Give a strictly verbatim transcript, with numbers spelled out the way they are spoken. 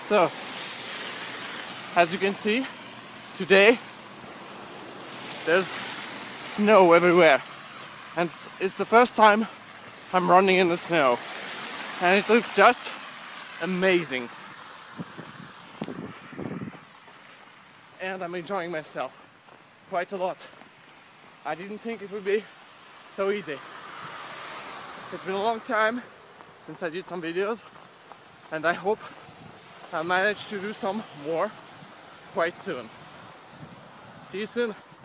So, as you can see, today there's snow everywhere, and it's, it's the first time I'm running in the snow, and it looks just amazing. And I'm enjoying myself quite a lot. I didn't think it would be so easy. It's been a long time since I did some videos, and I hope I'll manage to do some more quite soon. See you soon.